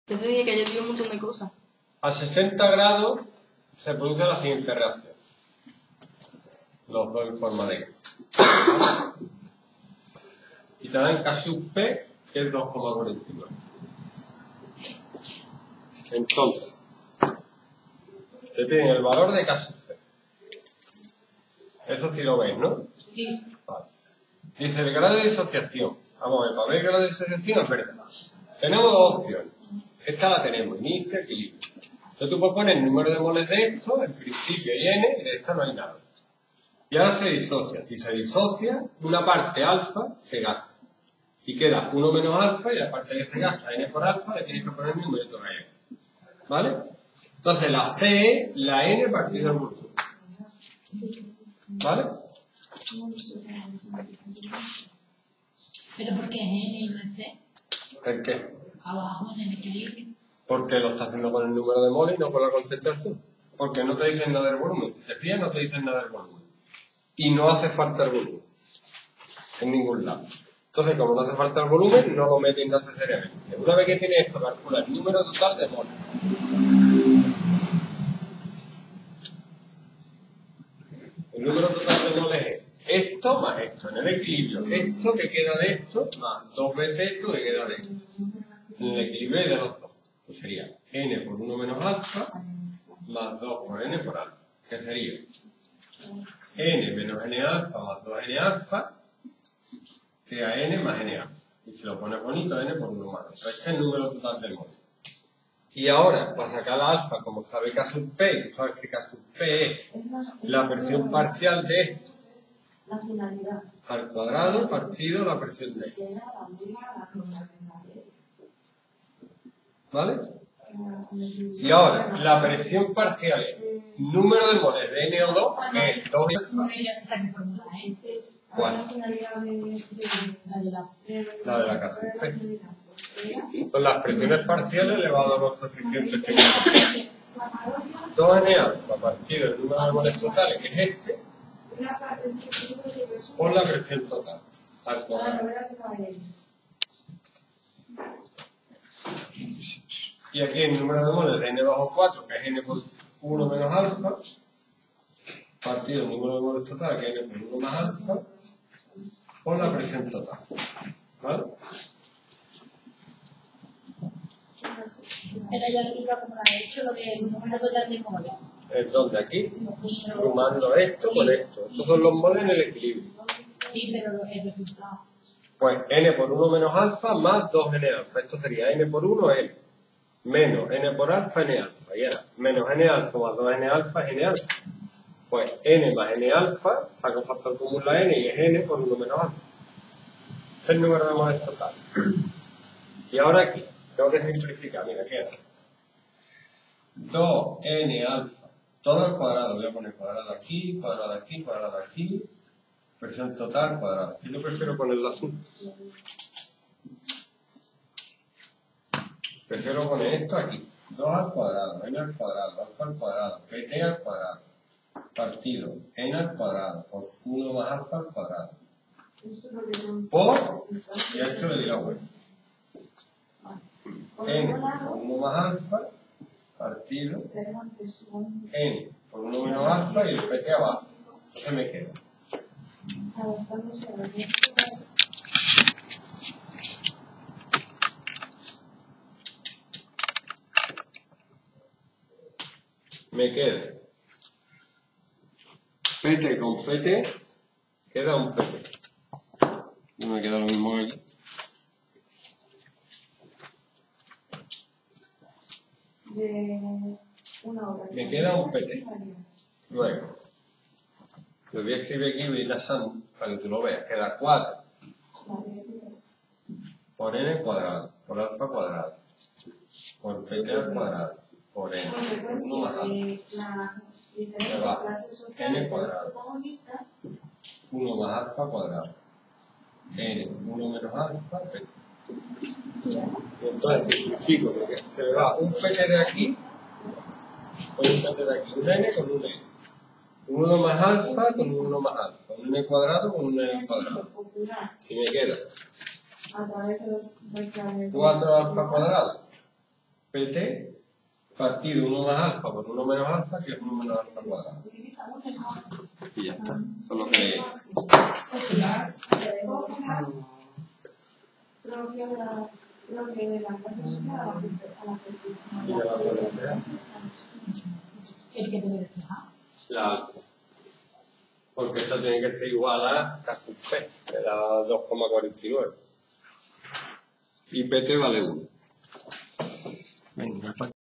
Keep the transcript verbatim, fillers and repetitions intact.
Yo te dije que ayer vi un montón de cosas. A sesenta grados se produce la siguiente reacción. Los dos en forma de K. Y te dan K sub P, que es dos coma cuarenta y nueve. Entonces, te piden el valor de K sub P. Eso sí lo veis, ¿no? Sí. Vale. Dice el grado de disociación. Vamos a ver, para ver el grado de disociación es verdad. Tenemos dos opciones. Esta la tenemos, inicio, equilibrio. Entonces tú puedes poner el número de moles de esto, en principio y n, y de esto no hay nada. Y ahora se disocia. Si se disocia, una parte alfa se gasta. Y queda uno menos alfa, y la parte que se gasta, n por alfa, le tienes que poner el número de n. ¿Vale? Entonces la C es la n partido del volumen. ¿Vale? ¿Pero por qué es N y no es C? ¿El qué? Abajo en el equilibrio. Porque lo está haciendo con el número de moles y no con la concentración. Porque no te dicen nada del volumen. Si te fijas, no te dicen nada del volumen. Y no hace falta el volumen. En ningún lado. Entonces, como no hace falta el volumen, no lo meten necesariamente. Una vez que tiene esto, calcula el número total de moles. El número total de moles es esto más esto, en el equilibrio. Esto que queda de esto más dos veces esto que queda de esto. En el equilibrio hay de los dos. Pues sería n por uno menos alfa más dos por n por alfa. Que sería n menos n alfa más dos n alfa que a n más n alfa. Y si lo pones bonito, n por uno más alfa. Este es el número total de moles. Y ahora, para sacar la alfa, como sabe K sub P, que sabes que K sub P es la presión parcial de esto al cuadrado partido la presión de esto. ¿Vale? Y ahora, la presión parcial es número de moles de N O dos, que es dos y ¿cuál? La de la K sub P. Con las presiones parciales elevado a los coeficientes que tenemos. dos n alfa partido del número de moles totales, que es este, por la presión total al cuadrado. Y aquí el número de moles de n bajo cuatro, que es n por uno menos alfa, partido del número de moles total, que es n por uno más alfa, por la presión total. ¿Vale? Pero ya arriba, como lo ha hecho, lo que el número total de moles. ¿Es donde? Aquí. Sumando esto con esto. Estos son los moles en el equilibrio. Sí, pero el resultado. Pues n por uno menos alfa más dos n alfa. Esto sería n por uno, n. Menos n por alfa, n alfa. Y ahora, menos n alfa más dos n alfa es n alfa. Pues n más n alfa, saco factor común la n y es n por uno menos alfa. Es el número de moles total. Y ahora aquí, tengo que simplificar. Mira, ¿qué es? dos n alfa, todo al cuadrado. Voy a poner cuadrado aquí, cuadrado aquí, cuadrado aquí. Presión total, cuadrado. Yo prefiero ponerlo azul. Prefiero poner esto aquí. dos al cuadrado, n al cuadrado, alfa al cuadrado, pt al cuadrado, partido, n al cuadrado, por uno más alfa al cuadrado. Por, y a esto le di la vuelta. N por uno más alfa, partido, n por uno menos alfa y el pt abajo. ¿Qué me queda? Me queda pt con pt, queda un pt. No me queda lo mismo aquí. Me queda un pt. Luego, lo voy a escribir aquí, voy a ir lazando para que tú lo veas. Queda cuatro por n cuadrado, por alfa cuadrado, por pt al cuadrado, por n, por uno más alfa. Me va n cuadrado, uno más alfa cuadrado, n, uno menos alfa, pt. Y entonces simplifico, porque se me va un pt de aquí con un pt de aquí, un n con un n. Un uno más alfa con un uno más alfa. Un n cuadrado con un n cuadrado. Y me queda cuatro alfa cuadrado Pt partido uno más alfa por uno menos alfa, que es uno menos alfa cuadrado. Y ya está. Eso es lo que... Y ya la puedo emplear. El que debe despejar. La alfa. Porque esto tiene que ser igual a casi P, que da dos coma cuarenta y nueve. Y Pt vale uno. Venga,